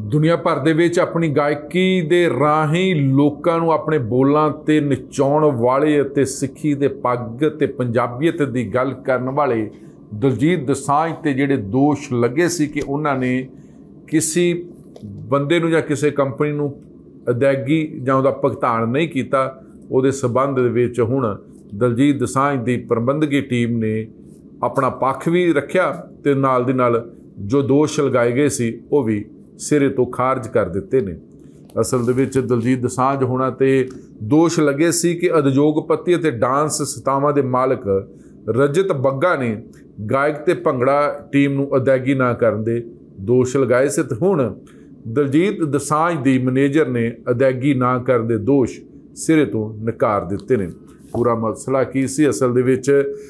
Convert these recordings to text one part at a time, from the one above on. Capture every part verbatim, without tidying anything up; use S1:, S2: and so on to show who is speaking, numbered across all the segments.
S1: ਦੁਨੀਆ ਭਰ ਦੇ ਵਿੱਚ ਆਪਣੀ ਗਾਇਕੀ ਦੇ ਰਾਹੀਂ ਲੋਕਾਂ ਨੂੰ ਆਪਣੇ ਬੋਲਾਂ ਤੇ ਨਚਾਉਣ ਵਾਲੇ ਅਤੇ ਸਿੱਖੀ ਦੇ ਪੱਗ ਤੇ ਪੰਜਾਬੀਅਤ ਦੀ ਗੱਲ ਕਰਨ ਵਾਲੇ ਦਲਜੀਤ ਦੋਸਾਂਝ ਤੇ ਜਿਹੜੇ ਦੋਸ਼ ਲੱਗੇ ਸੀ ਕਿ ਉਹਨਾਂ ਨੇ ਕਿਸੇ ਬੰਦੇ ਨੂੰ ਜਾਂ ਕਿਸੇ ਕੰਪਨੀ ਨੂੰ ਅਦਾਇਗੀ ਜਾਂ ਉਹਦਾ ਭੁਗਤਾਨ ਨਹੀਂ ਕੀਤਾ, ਉਹਦੇ ਸਬੰਧ ਦੇ ਵਿੱਚ ਹੁਣ ਦਲਜੀਤ ਦੋਸਾਂਝ ਦੀ ਪ੍ਰਬੰਧਕੀ ਟੀਮ ਨੇ ਆਪਣਾ ਪੱਖ ਵੀ ਰੱਖਿਆ ਤੇ ਨਾਲ ਦੀ ਨਾਲ ਜੋ ਦੋਸ਼ ਲਗਾਏ ਗਏ ਸੀ ਉਹ ਵੀ ਸਿਰੇ ਤੋਂ ਖਾਰਜ ਕਰ ਦਿੱਤੇ ਨੇ। ਅਸਲ ਦੇ ਵਿੱਚ ਦਲਜੀਤ ਦੋਸਾਂਝ ਹੋਣਾ ਤੇ ਦੋਸ਼ ਲੱਗੇ ਸੀ ਕਿ ਉਦਯੋਗਪਤੀ ਅਤੇ ਡਾਂਸ ਸੰਸਥਾਵਾਂ ਦੇ ਮਾਲਕ ਰਜਤ ਬੱਗਾ ਨੇ ਗਾਇਕ ਤੇ ਭੰਗੜਾ ਟੀਮ ਨੂੰ ਅਦਾਇਗੀ ਨਾ ਕਰਨ ਦੇ ਦੋਸ਼ ਲਗਾਏ ਸੀ ਤੇ ਹੁਣ ਦਲਜੀਤ ਦੋਸਾਂਝ ਦੀ ਮੈਨੇਜਰ ਨੇ ਅਦਾਇਗੀ ਨਾ ਕਰਨ ਦੇ ਦੋਸ਼ ਸਿਰੇ ਤੋਂ ਨਕਾਰ ਦਿੱਤੇ ਨੇ। ਪੂਰਾ ਮਸਲਾ ਕੀ ਸੀ? ਅਸਲ ਦੇ ਵਿੱਚ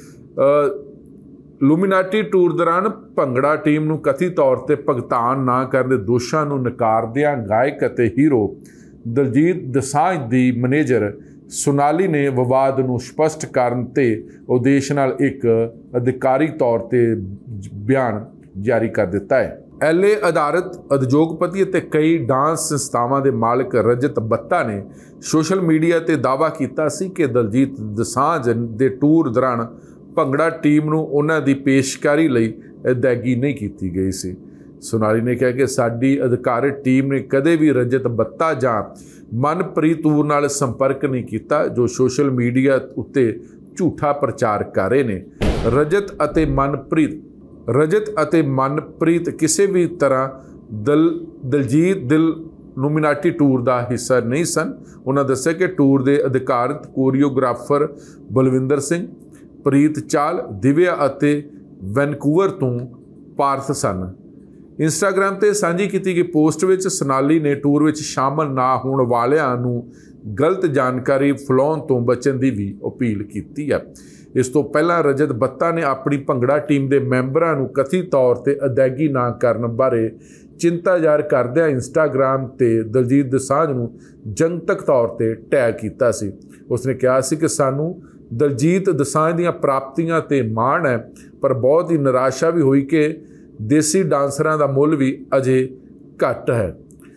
S1: ਲੂਮੀਨਾਟੀ ਟੂਰ ਦੌਰਾਨ ਭੰਗੜਾ ਟੀਮ ਨੂੰ ਕਥਿਤ ਤੌਰ ਤੇ ਭੁਗਤਾਨ ਨਾ ਕਰਨ ਦੇ ਦੋਸ਼ਾਂ ਨੂੰ ਨਕਾਰਦਿਆਂ ਗਾਇਕ ਅਤੇ ਹੀਰੋ ਦਲਜੀਤ ਦੋਸਾਂਝ ਦੀ ਮੈਨੇਜਰ ਸੋਨਾਲੀ ਨੇ ਵਿਵਾਦ ਨੂੰ ਸਪਸ਼ਟ ਕਰਨ ਤੇ ਉਦੇਸ਼ ਨਾਲ ਇੱਕ ਅਧਿਕਾਰੀ ਤੌਰ ਤੇ ਬਿਆਨ ਜਾਰੀ ਕਰ ਦਿੱਤਾ ਹੈ। ਐਲ ਏ ਆਧਾਰਿਤ ਉਦਯੋਗਪਤੀ ਅਤੇ ਕਈ ਡਾਂਸ ਸੰਸਥਾਵਾਂ ਦੇ ਮਾਲਕ ਰਜਤ ਬੱਤਾ ਨੇ ਸੋਸ਼ਲ ਮੀਡੀਆ ਤੇ ਦਾਅਵਾ ਕੀਤਾ ਸੀ ਕਿ ਦਲਜੀਤ ਦੋਸਾਂਝ ਦੇ ਟੂਰ ਦੌਰਾਨ ਭੰਗੜਾ ਟੀਮ ਨੂੰ ਉਹਨਾਂ ਦੀ ਪੇਸ਼ਕਾਰੀ ਲਈ ਅਦਾਇਗੀ ਨਹੀਂ ਕੀਤੀ ਗਈ ਸੀ। ਸੋਨਾਲੀ ਨੇ ਕਿਹਾ ਕਿ ਸਾਡੀ ਅਧਿਕਾਰਤ ਟੀਮ ਨੇ ਕਦੇ ਵੀ ਰਜਤ ਬੱਤਾ ਜਾਂ ਮਨਪ੍ਰੀਤ ਤੂਰ ਨਾਲ ਸੰਪਰਕ ਨਹੀਂ ਕੀਤਾ ਜੋ ਸੋਸ਼ਲ ਮੀਡੀਆ ਉੱਤੇ ਝੂਠਾ ਪ੍ਰਚਾਰ ਕਰ ਰਹੇ ਨੇ। ਰਜਤ ਅਤੇ ਮਨਪ੍ਰੀਤ ਰਜਤ ਅਤੇ ਮਨਪ੍ਰੀਤ ਕਿਸੇ ਵੀ ਤਰ੍ਹਾਂ ਦਲ ਦਲਜੀਤ ਦਿਲ ਲੂਮੀਨਾਟੀ ਟੂਰ ਦਾ ਹਿੱਸਾ ਨਹੀਂ ਸਨ। ਉਹਨਾਂ ਦੱਸਿਆ ਕਿ ਟੂਰ ਦੇ ਅਧਿਕਾਰਤ ਕੋਰੀਓਗ੍ਰਾਫਰ ਬਲਵਿੰਦਰ ਸਿੰਘ, ਪ੍ਰੀਤ ਚਾਲ, ਦਿਵਿਆ ਅਤੇ ਵੈਨਕੂਵਰ ਤੋਂ ਪਾਰਥ ਸਨ। ਇੰਸਟਾਗ੍ਰਾਮ ਤੇ ਸਾਂਝੀ ਕੀਤੀ ਗਈ ਪੋਸਟ ਵਿੱਚ ਸੋਨਾਲੀ ਨੇ ਟੂਰ ਵਿੱਚ ਸ਼ਾਮਲ ਨਾ ਹੋਣ ਵਾਲਿਆਂ ਨੂੰ ਗਲਤ ਜਾਣਕਾਰੀ ਫੈਲਾਉਣ ਤੋਂ ਬਚਣ ਦੀ ਵੀ ਅਪੀਲ ਕੀਤੀ ਹੈ। ਇਸ ਤੋਂ ਪਹਿਲਾਂ ਰਜਤ ਬੱਤਾ ਨੇ ਆਪਣੀ ਭੰਗੜਾ ਟੀਮ ਦੇ ਮੈਂਬਰਾਂ ਨੂੰ ਕਥਿਤ ਤੌਰ ਤੇ ਅਦਾਇਗੀ ਨਾ ਕਰਨ ਬਾਰੇ ਚਿੰਤਾ ਜ਼ਾਹਰ ਕਰਦਿਆਂ ਇੰਸਟਾਗ੍ਰਾਮ ਤੇ ਦਲਜੀਤ ਦੋਸਾਂਝ ਨੂੰ ਜਨਤਕ ਤੌਰ ਤੇ ਟੈਗ ਕੀਤਾ ਸੀ। ਉਸਨੇ ਕਿਹਾ ਸੀ ਕਿ ਸਾਨੂੰ ਦਲਜੀਤ ਦੋਸਾਂਝ ਦੀਆਂ ਪ੍ਰਾਪਤੀਆਂ ਤੇ ਮਾਣ ਹੈ, ਪਰ ਬਹੁਤ ਹੀ ਨਿਰਾਸ਼ਾ ਵੀ ਹੋਈ ਕਿ ਦੇਸੀ ਡਾਂਸਰਾਂ ਦਾ ਮੁੱਲ ਵੀ ਅਜੇ ਘੱਟ ਹੈ।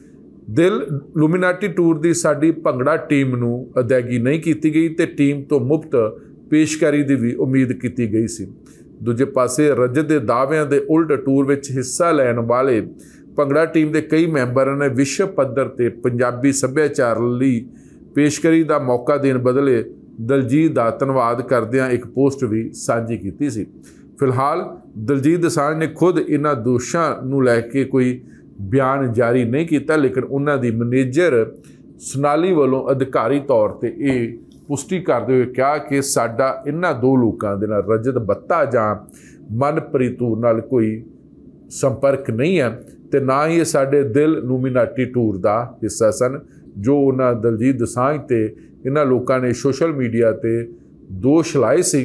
S1: ਦਿਲ ਲੂਮੀਨਾਟੀ ਟੂਰ ਦੀ ਸਾਡੀ ਭੰਗੜਾ ਟੀਮ ਨੂੰ ਅਦਾਇਗੀ ਨਹੀਂ ਕੀਤੀ ਗਈ ਤੇ ਟੀਮ ਤੋਂ ਮੁਫਤ ਪੇਸ਼ਕਾਰੀ ਦੀ ਵੀ ਉਮੀਦ ਕੀਤੀ ਗਈ ਸੀ। ਦੂਜੇ ਪਾਸੇ ਰਜਤ ਦੇ ਦਾਅਵਿਆਂ ਦੇ ਉਲਟ ਟੂਰ ਵਿੱਚ ਹਿੱਸਾ ਲੈਣ ਵਾਲੇ ਭੰਗੜਾ ਟੀਮ ਦੇ ਕਈ ਮੈਂਬਰਾਂ ਨੇ ਵਿਸ਼ਵ ਪੱਧਰ ਤੇ ਪੰਜਾਬੀ ਸੱਭਿਆਚਾਰ ਲਈ ਪੇਸ਼ਕਾਰੀ ਦਾ ਮੌਕਾ ਦੇਣ ਬਦਲੇ ਦਲਜੀਤ ਦਾ ਧੰਨਵਾਦ ਕਰਦਿਆਂ ਇੱਕ ਪੋਸਟ ਵੀ ਸਾਂਝੀ ਕੀਤੀ ਸੀ। ਫਿਲਹਾਲ ਦਲਜੀਤ ਦੋਸਾਂਝ ਨੇ ਖੁਦ ਇਹਨਾਂ ਦੋਸ਼ਾਂ ਨੂੰ ਲੈ ਕੇ ਕੋਈ ਬਿਆਨ ਜਾਰੀ ਨਹੀਂ ਕੀਤਾ, ਲੇਕਿਨ ਉਹਨਾਂ ਦੀ ਮੈਨੇਜਰ ਸੋਨਾਲੀ ਵੱਲੋਂ ਅਧਿਕਾਰੀ ਤੌਰ ਤੇ ਇਹ ਪੁਸ਼ਟੀ ਕਰਦੇ ਹੋਏ ਕਿਹਾ ਕਿ ਸਾਡਾ ਇਹਨਾਂ ਦੋ ਲੋਕਾਂ ਦੇ ਨਾਲ ਰਜਤ ਬੱਤਾ ਜਾਂ ਮਨਪ੍ਰੀਤ ਤੂਰ ਨਾਲ ਕੋਈ ਸੰਪਰਕ ਨਹੀਂ ਹੈ ਤੇ ਨਾ ਹੀ ਇਹ ਸਾਡੇ ਦਿਲ ਲੂਮੀਨਾਟੀ ਟੂਰ ਦਾ ਹਿੱਸਾ ਸਨ। ਜੋ ਉਹਨਾਂ ਦਲਜੀਤ ਦੋਸਾਂਝ ਤੇ ਇਹਨਾਂ ਲੋਕਾਂ ਨੇ ਸੋਸ਼ਲ ਮੀਡੀਆ ਤੇ ਦੋਸ਼ ਲਾਏ ਸੀ,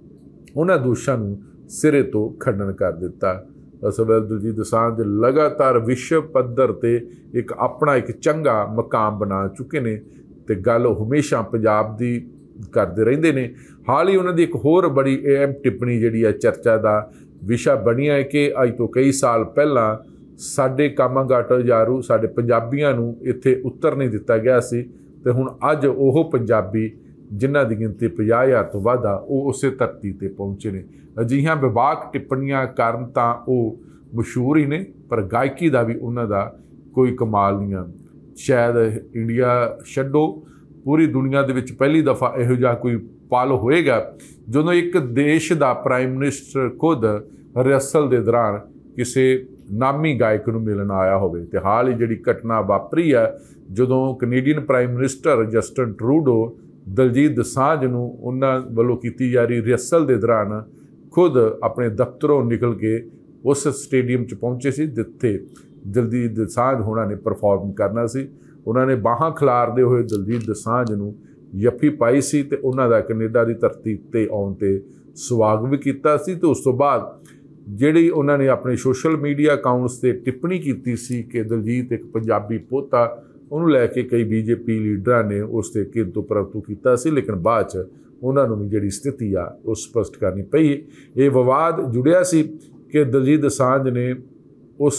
S1: ਉਹਨਾਂ ਦੋਸ਼ਾਂ ਨੂੰ ਸਿਰੇ ਤੋਂ ਖੰਡਨ ਕਰ ਦਿੱਤਾ। ਅਸਲ ਵਿੱਚ ਦਲਜੀਤ ਦੋਸਾਂਝ ਲਗਾਤਾਰ ਵਿਸ਼ਵ ਪੱਧਰ ਤੇ ਇੱਕ ਆਪਣਾ ਇੱਕ ਚੰਗਾ ਮਕਾਮ ਬਣਾ ਚੁੱਕੇ ਨੇ ਤੇ ਗੱਲ ਹਮੇਸ਼ਾ ਪੰਜਾਬ ਦੀ ਕਰਦੇ ਰਹਿੰਦੇ ਨੇ। ਹਾਲ ਹੀ ਉਹਨਾਂ ਦੀ ਇੱਕ ਹੋਰ ਬੜੀ ਅਹਿਮ ਟਿੱਪਣੀ ਜਿਹੜੀ ਹੈ ਚਰਚਾ ਦਾ ਵਿਸ਼ਾ ਬਣੀ ਹੈ ਕਿ ਅੱਜ ਤੋਂ ਕਈ ਸਾਲ ਪਹਿਲਾਂ ਸਾਡੇ ਕਾਮਾਗਾਟ ਯਾਰੂ ਸਾਡੇ ਪੰਜਾਬੀਆਂ ਨੂੰ ਇੱਥੇ ਉਤਰ ਨਹੀਂ ਦਿੱਤਾ ਗਿਆ ਸੀ ਤੇ ਹੁਣ ਅੱਜ ਉਹ ਪੰਜਾਬੀ ਜਿਨ੍ਹਾਂ ਦੀ ਗਿਣਤੀ ਪੰਜਾਹ ਹਜ਼ਾਰ ਤੋਂ ਵੱਧ ਆ ਉਹ ਉਸੇ ਧਰਤੀ ਤੇ ਪਹੁੰਚੇ ਨੇ। ਅਜਿਹੀਆਂ ਵਿਵਾਕ ਟਿੱਪਣੀਆਂ ਕਾਰਨ ਤਾਂ ਉਹ ਮਸ਼ਹੂਰ ਹੀ ਨੇ, ਪਰ ਗਾਇਕੀ ਦਾ ਵੀ ਉਹਨਾਂ ਦਾ ਕੋਈ ਕਮਾਲ ਨਹੀਂ ਆ। ਸ਼ਾਇਦ ਇੰਡੀਆ ਛੱਡੋ ਪੂਰੀ ਦੁਨੀਆ ਦੇ ਵਿੱਚ ਪਹਿਲੀ ਦਫਾ ਇਹੋ ਜਿਹਾ ਕੋਈ ਪਲ ਹੋਏਗਾ ਜਦੋਂ ਇੱਕ ਦੇਸ਼ ਦਾ ਪ੍ਰਾਈਮ ਮਿਨਿਸਟਰ ਖੁਦ ਰਿਹਰਸਲ ਦੇ ਦੌਰਾਨ ਕਿਸੇ ਨਾਮੀ ਗਾਇਕ ਨੂੰ ਮਿਲਣ ਆਇਆ ਹੋਵੇ। ਤੇ ਹਾਲ ਹੀ ਜਿਹੜੀ ਘਟਨਾ ਵਾਪਰੀ ਹੈ ਜਦੋਂ Canadian prime minister Justin Trudeau Diljit Dosanjh ਨੂੰ ਉਹਨਾਂ ਵੱਲੋਂ ਕੀਤੀ ਜਾ ਰਹੀ ਰਿਹਰਸਲ ਦੇ ਦੌਰਾਨ ਖੁਦ ਆਪਣੇ ਦਫ਼ਤਰੋਂ ਨਿਕਲ ਕੇ ਉਸ ਸਟੇਡੀਅਮ 'ਚ ਪਹੁੰਚੇ ਸੀ ਜਿੱਥੇ ਦਲਜੀਤ ਦੋਸਾਂਝ ਹੋਣਾ ਨੇ ਪਰਫਾਰਮ ਕਰਨਾ ਸੀ। ਉਹਨਾਂ ਨੇ ਬਾਹਾਂ ਖਿਲਾਰਦੇ ਹੋਏ ਦਲਜੀਤ ਦੋਸਾਂਝ ਨੂੰ ਜੱਫੀ ਪਾਈ ਸੀ ਤੇ ਉਹਨਾਂ ਦਾ ਕੈਨੇਡਾ ਦੀ ਧਰਤੀ 'ਤੇ ਆਉਣ 'ਤੇ ਸਵਾਗਤ ਵੀ ਕੀਤਾ ਸੀ। ਤੇ ਉਸ ਤੋਂ ਬਾਅਦ ਜਿਹੜੀ ਉਹਨਾਂ ਨੇ ਆਪਣੇ ਸੋਸ਼ਲ ਮੀਡੀਆ ਅਕਾਊਂਟਸ 'ਤੇ ਟਿੱਪਣੀ ਕੀਤੀ ਸੀ ਕਿ ਦਲਜੀਤ ਇੱਕ ਪੰਜਾਬੀ ਪੁੱਤ ਆ, ਉਹਨੂੰ ਲੈ ਕੇ ਕਈ ਬੀਜੇਪੀ ਲੀਡਰਾਂ ਨੇ ਉਸ 'ਤੇ ਕਿੰਤੂ ਪਰੰਤੂ ਕੀਤਾ ਸੀ, ਲੇਕਿਨ ਬਾਅਦ 'ਚ ਉਹਨਾਂ ਨੂੰ ਵੀ ਜਿਹੜੀ ਸਥਿਤੀ ਆ ਉਹ ਸਪਸ਼ਟ ਕਰਨੀ ਪਈ। ਇਹ ਵਿਵਾਦ ਜੁੜਿਆ ਸੀ ਕਿ ਦਲਜੀਤ ਦੋਸਾਂਝ ਨੇ ਉਸ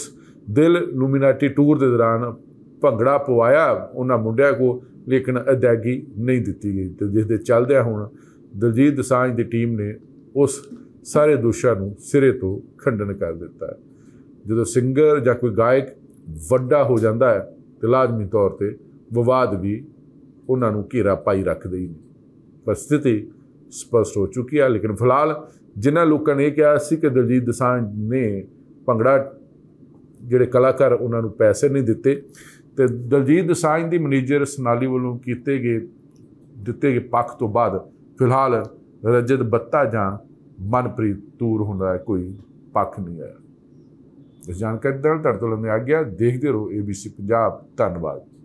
S1: ਦਿਲ ਲੂਮੀਨਾਟੀ ਟੂਰ ਦੇ ਦੌਰਾਨ ਭੰਗੜਾ ਪਵਾਇਆ ਉਹਨਾਂ ਮੁੰਡਿਆਂ ਕੋਲ, ਲੇਕਿਨ ਅਦਾਇਗੀ ਨਹੀਂ ਦਿੱਤੀ ਗਈ, ਅਤੇ ਜਿਸ ਦੇ ਚੱਲਦਿਆਂ ਹੁਣ ਦਲਜੀਤ ਦੋਸਾਂਝ ਦੀ ਟੀਮ ਨੇ ਉਸ ਸਾਰੇ ਦੋਸ਼ਾਂ ਨੂੰ ਸਿਰੇ ਤੋਂ ਖੰਡਨ ਕਰ ਦਿੱਤਾ ਹੈ। ਜਦੋਂ ਸਿੰਗਰ ਜਾਂ ਕੋਈ ਗਾਇਕ ਵੱਡਾ ਹੋ ਜਾਂਦਾ ਹੈ ਤਾਂ ਲਾਜ਼ਮੀ ਤੌਰ 'ਤੇ ਵਿਵਾਦ ਵੀ ਉਹਨਾਂ ਨੂੰ ਘੇਰਾ ਪਾਈ ਰੱਖਦੇ ਹੀ ਨੇ। ਪਰ ਸਥਿਤੀ ਸਪਸ਼ਟ ਹੋ ਚੁੱਕੀ ਹੈ। ਲੇਕਿਨ ਫਿਲਹਾਲ ਜਿਨ੍ਹਾਂ ਲੋਕਾਂ ਨੇ ਇਹ ਕਿਹਾ ਸੀ ਕਿ ਦਲਜੀਤ ਦੋਸਾਂਝ ਨੇ ਭੰਗੜਾ ਜਿਹੜੇ ਕਲਾਕਾਰ ਉਹਨਾਂ ਨੂੰ ਪੈਸੇ ਨਹੀਂ ਦਿੱਤੇ, ਅਤੇ ਦਲਜੀਤ ਦੋਸਾਂਝ ਦੀ ਮੈਨੇਜਰ ਸੋਨਾਲੀ ਵੱਲੋਂ ਕੀਤੇ ਗਏ ਦਿੱਤੇ ਗਏ ਪੱਖ ਤੋਂ ਬਾਅਦ ਫਿਲਹਾਲ ਰਜਤ ਬੱਤਾ ਜਾਂ ਮਨਪ੍ਰੀਤ ਤੂਰ ਹੋਣ ਦਾ ਕੋਈ ਪੱਖ ਨਹੀਂ ਆਇਆ। ਇਸ ਜਾਣਕਾਰੀ ਨਾਲ ਤੁਹਾਡੇ ਤੋਂ ਲੈਂਦੇ ਆ ਗਿਆ। ਦੇਖਦੇ ਰਹੋ ਏ ਬੀ ਸੀ ਪੰਜਾਬ। ਧੰਨਵਾਦ।